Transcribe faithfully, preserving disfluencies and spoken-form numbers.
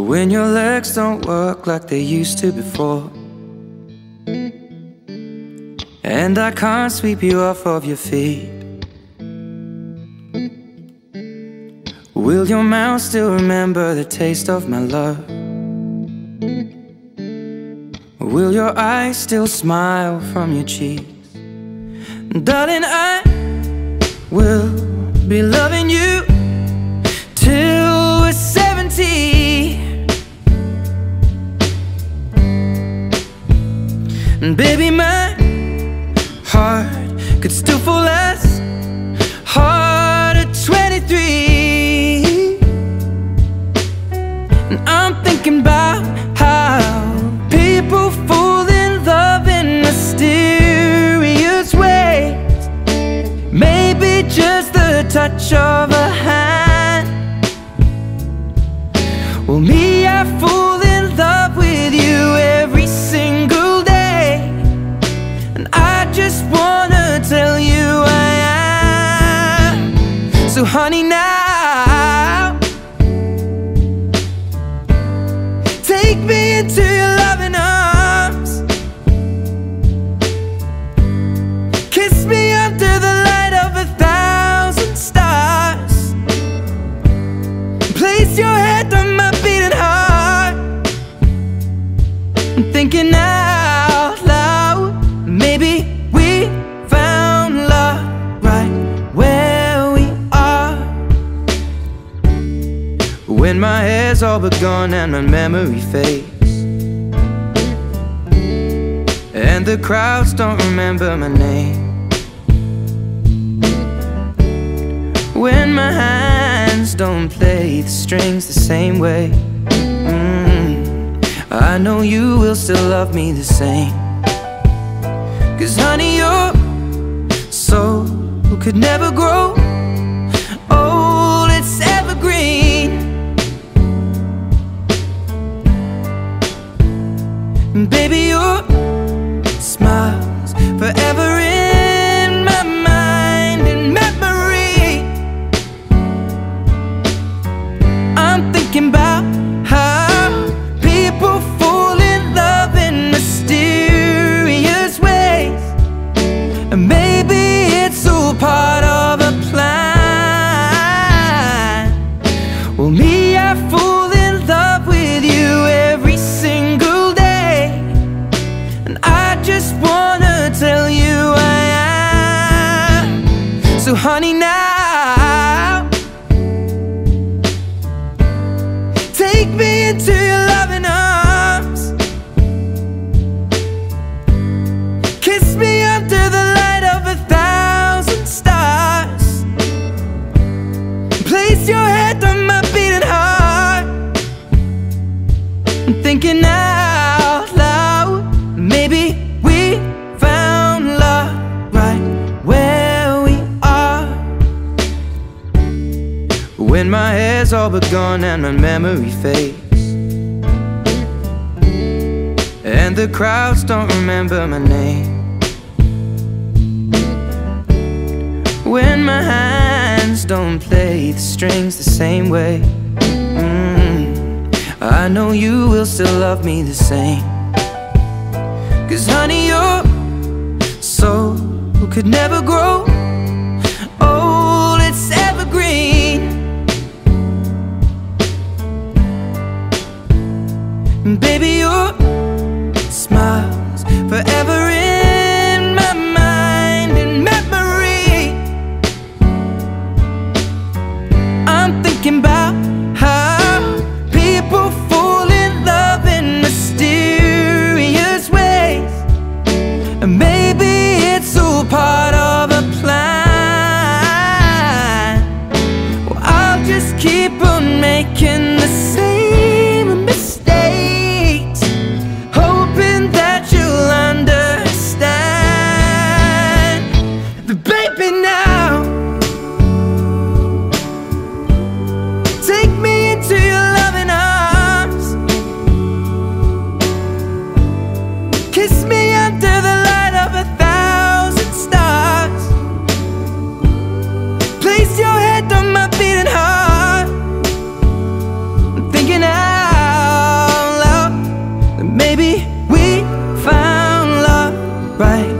when your legs don't work like they used to before, and I can't sweep you off of your feet. Will your mouth still remember the taste of my love? Will your eyes still smile from your cheeks? Darling, I will be loving you till we're seventy. And baby, my heart could still fall as hard at twenty-three. And I'm thinking about how people fall in love in mysterious ways. Maybe just the touch of a hand. Well, me, I fall in love with you every single day, and I just wanna tell you I am. So honey, now take me into your loving arms. Kiss me under the light of a thousand stars. Place your head on my beating heart. I'm thinking out loud, maybe we found love right where we are. When my hair's all but gone and my memory fades, and the crowds don't remember my name, when my hands don't play the strings the same way, mm, I know you will still love me the same. 'Cause honey, your soul could never grow old, it's evergreen. And baby, your smile's forever in my mind and memory. I'm thinking about how people fall in love in mysterious ways, and maybe it's all part of a plan. Well, me, I fall in love with you every single day, and I just wanna tell you I am. So honey, now take me into your loving arms. Kiss me under the light of a thousand stars. Place your head on my beating heart. I'm thinking out loud, maybe we found love right where we are. When my hair's all but gone and my memory fades, and the crowds don't remember my name, when my hands don't play the strings the same way, mm, I know you will still love me the same. 'Cause honey, your soul could never grow old, it's evergreen. And baby, your smile's forever in my mind and memory. I'm thinking about how people fall in love in mysterious ways, and maybe it's all part of a plan. Well, I'll just keep on making the same mistakes Maybe we found love right